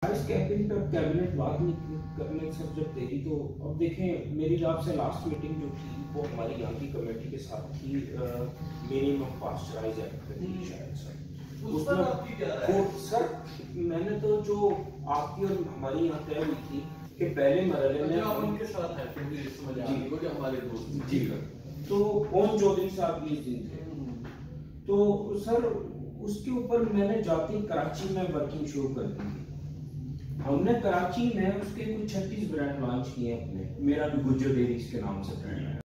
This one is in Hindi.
इस कैबिनेट पर कैबिनेट बात नहीं करने सर जब देरी तो अब देखें मेरी आपसे लास्ट मीटिंग जो थी वो हमारी यहाँ की कमेटी के साथ थी मिनिमम पास्चराइज एक्ट पे थी शायद सर उसमें आपकी क्या राय है? सर मैंने तो जो आपकी और हमारी यहाँ तय हुई थी कि पहले मरहले में आप उनके साथ हैं क्योंकि समझ आ गई कि हमारे दोस्त जी तो ओम चौधरी साहब 20 दिन थे तो सर उसके ऊपर मैंने जाती कराची में वर्किंग शुरू कर दी थी। हमने कराची में उसके कुछ 36 ब्रांड लॉन्च किए अपने, मेरा भी गुज्जर डेयरीज के नाम से ब्रांड है।